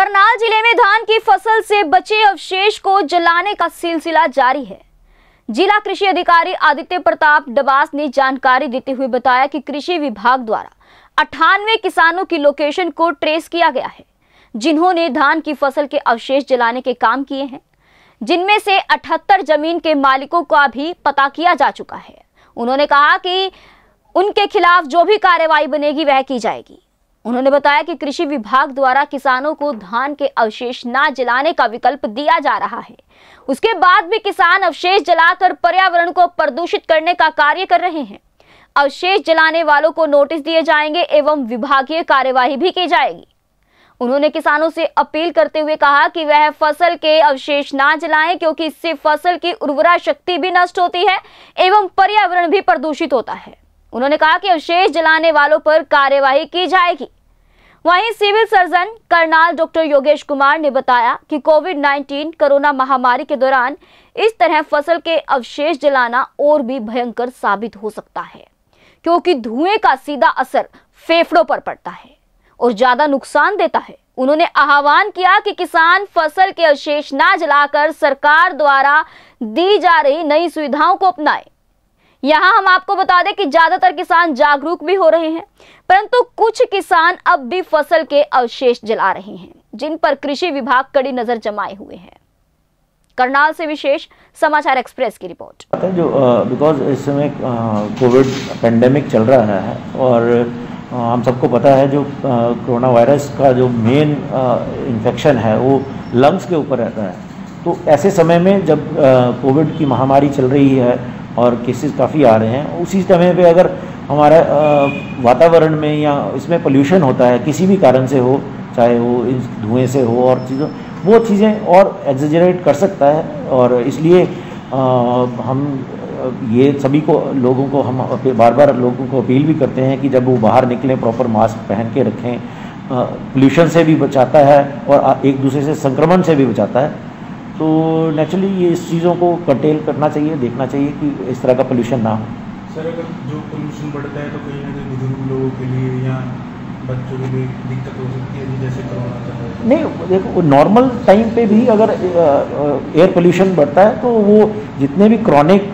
करनाल जिले में धान की फसल से बचे अवशेष को जलाने का सिलसिला जारी है। जिला कृषि अधिकारी आदित्य प्रताप डबास ने जानकारी देते हुए बताया कि कृषि विभाग द्वारा 98 किसानों की लोकेशन को ट्रेस किया गया है, जिन्होंने धान की फसल के अवशेष जलाने के काम किए हैं, जिनमें से 78 जमीन के मालिकों का भी पता किया जा चुका है। उन्होंने कहा कि उनके खिलाफ जो भी कार्रवाई बनेगी वह की जाएगी। उन्होंने बताया कि कृषि विभाग द्वारा किसानों को धान के अवशेष न जलाने का विकल्प दिया जा रहा है। उसके बाद भी किसान अवशेष जलाकर पर्यावरण को प्रदूषित करने का कार्य कर रहे हैं। अवशेष जलाने वालों को नोटिस दिए जाएंगे एवं विभागीय कार्यवाही भी की जाएगी। उन्होंने किसानों से अपील करते हुए कहा कि वह फसल के अवशेष ना जलाएं, क्योंकि इससे फसल की उर्वरा शक्ति भी नष्ट होती है एवं पर्यावरण भी प्रदूषित होता है। उन्होंने कहा कि अवशेष जलाने वालों पर कार्यवाही की जाएगी। वहीं civil surgeon Karnal doctor Yogesh Kumar ने बताया कि कोविड-19 कोरोना महामारी के दौरान इस तरह फसल के अवशेष जलाना और भी भयंकर साबित हो सकता है, क्योंकि धुएं का सीधा असर फेफड़ों पर पड़ता है और ज्यादा नुकसान देता है। उन्होंने आह्वान किया कि किसान फसल के अवशेष ना जलाकर सरकार द्वारा दी जा रही नई सुविधाओं को अपनाएं। यहाँ हम आपको बता दें कि ज्यादातर किसान जागरूक भी हो रहे हैं, परंतु कुछ किसान अब भी फसल के अवशेष जला रहे हैं, जिन पर कृषि विभाग कड़ी नजर जमाए हुए है। करनाल से विशेष समाचार एक्सप्रेस की रिपोर्ट। जो बिकॉज इस समय कोविड पेंडेमिक चल रहा है और हम सबको पता है जो कोरोना वायरस का जो मेन इन्फेक्शन है वो लंग्स के ऊपर रहता है। तो ऐसे समय में जब कोविड की महामारी चल रही है और केसेस काफ़ी आ रहे हैं, उसी समय पे अगर हमारा वातावरण में या इसमें पोल्यूशन होता है किसी भी कारण से हो, चाहे वो इस धुएं से हो और वो चीज़ें और एग्जेजरेट कर सकता है। और इसलिए हम ये सभी को लोगों को हम बार बार लोगों को अपील भी करते हैं कि जब वो बाहर निकलें प्रॉपर मास्क पहन के रखें। पोल्यूशन से भी बचाता है और एक दूसरे से संक्रमण से भी बचाता है। तो नेचुरली ये इस चीज़ों को कंटेल करना चाहिए, देखना चाहिए कि इस तरह का पोल्यूशन ना हो। सर, अगर जो पोल्यूशन बढ़ता है तो कहीं ना कहीं बुजुर्ग लोगों के लिए या बच्चों के लिए दिक्कत हो सकती है, जैसे कोरोना। नहीं, देखो नॉर्मल टाइम पे भी अगर एयर पोल्यूशन बढ़ता है तो वो जितने भी क्रॉनिक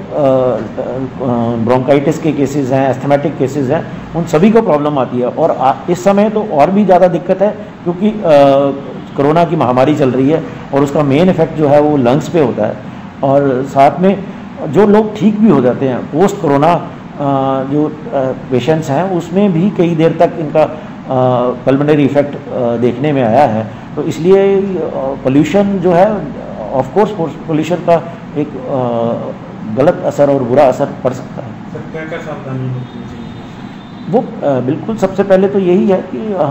ब्रोंकाइटिस के केसेस हैं, एस्थमेटिक केसेस हैं, उन सभी को प्रॉब्लम आती है। और इस समय तो और भी ज़्यादा दिक्कत है, क्योंकि कोरोना की महामारी चल रही है और उसका मेन इफेक्ट जो है वो लंग्स पे होता है। और साथ में जो लोग ठीक भी हो जाते हैं पोस्ट कोरोना जो पेशेंट्स हैं, उसमें भी कई देर तक इनका पल्मोनरी इफेक्ट देखने में आया है। तो इसलिए पोल्यूशन जो है, ऑफ कोर्स पोल्यूशन का एक गलत असर और बुरा असर पड़ सकता है। सर, क्या क्या सावधानी बरतनी चाहिए? वो बिल्कुल सबसे पहले तो यही है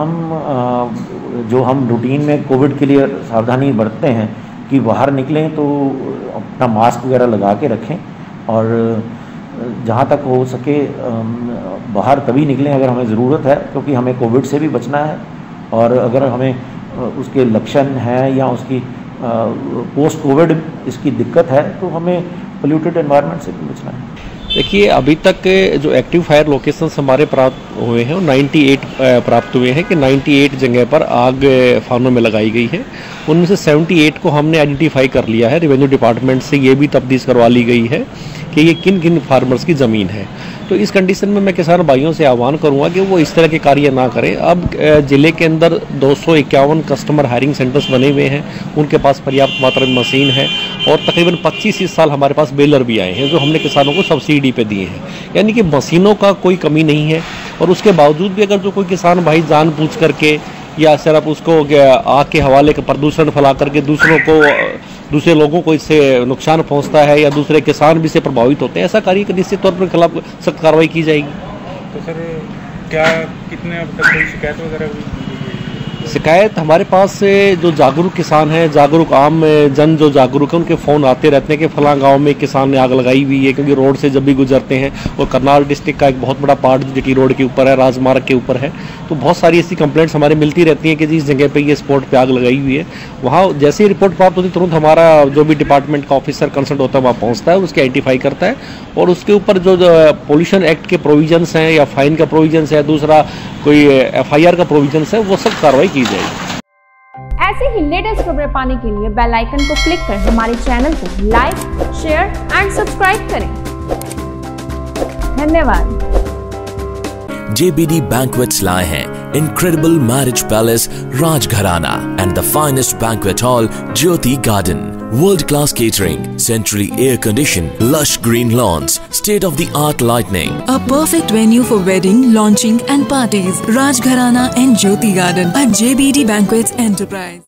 कि जो हम रूटीन में कोविड के लिए सावधानी बरतते हैं कि बाहर निकलें तो अपना मास्क वगैरह लगा के रखें, और जहाँ तक हो सके बाहर तभी निकलें अगर हमें ज़रूरत है, क्योंकि हमें कोविड से भी बचना है। और अगर हमें उसके लक्षण हैं या उसकी पोस्ट कोविड इसकी दिक्कत है तो हमें पोल्यूटेड एनवायरनमेंट से भी बचना है। देखिए, अभी तक जो एक्टिव फायर लोकेशंस हमारे प्राप्त हुए हैं 98 प्राप्त हुए हैं कि 98 जगह पर आग फार्मों में लगाई गई है। उनमें से 78 को हमने आइडेंटिफाई कर लिया है। रेवेन्यू डिपार्टमेंट से ये भी तफ्तीश करवा ली गई है कि ये किन किन फार्मर्स की ज़मीन है। तो इस कंडीशन में मैं किसान भाइयों से आह्वान करूंगा कि वो इस तरह के कार्य ना करें। अब ज़िले के अंदर 251 कस्टमर हायरिंग सेंटर्स बने हुए हैं, उनके पास पर्याप्त मात्रा में मशीन है और तकरीबन 25 इस साल हमारे पास बेलर भी आए हैं जो हमने किसानों को सब्सिडी पे दिए हैं। यानी कि मशीनों का कोई कमी नहीं है। और उसके बावजूद भी अगर जो कोई किसान भाई जानबूझ करके या सिर्फ उसको आग के हवाले का प्रदूषण फैला करके दूसरे लोगों को इससे नुकसान पहुंचता है या दूसरे किसान भी इससे प्रभावित होते हैं, ऐसा कार्य के निश्चित तौर पर खिलाफ सख्त कार्रवाई की जाएगी। तो सर, क्या कितने अब तक कोई शिकायत वगैरह? शिकायत हमारे पास से जो जागरूक किसान हैं, जागरूक आम जन जो जागरूक है, उनके फ़ोन आते रहते हैं कि फलां गांव में किसान ने आग लगाई हुई है, क्योंकि रोड से जब भी गुजरते हैं। और करनाल डिस्ट्रिक्ट का एक बहुत बड़ा पार्ट जीटी रोड के ऊपर है, राजमार्ग के ऊपर है, तो बहुत सारी ऐसी कंप्लेंट्स हमारे मिलती रहती हैं कि जिस जगह पे ये स्पॉट पे आग लगाई हुई है, वहाँ जैसे ही रिपोर्ट प्राप्त होती तुरंत हमारा जो भी डिपार्टमेंट का ऑफिसर कंसल्ट होता है वहाँ पहुँचता है, उसके आइडेंटिफाई करता है और उसके ऊपर जो पोल्यूशन एक्ट के प्रोविजंस हैं या फाइन का प्रोविजंस है, दूसरा कोई FIR का प्रोविजंस है, वो सब कार्रवाई की जाएगी। ऐसे ही लेटेस्ट खबरें पाने के लिए बेल आइकन को क्लिक कर हमारे चैनल को लाइक, शेयर एंड सब्सक्राइब करें। धन्यवाद। JBD Banquets लाए हैं Incredible Marriage Palace Rajgharana and the finest banquet hall Jyoti Garden. World-class catering, centrally air-conditioned, lush green lawns, state-of-the-art lighting. A perfect venue for wedding, launching and parties. Rajgharana and Jyoti Garden at JBD Banquets Enterprise.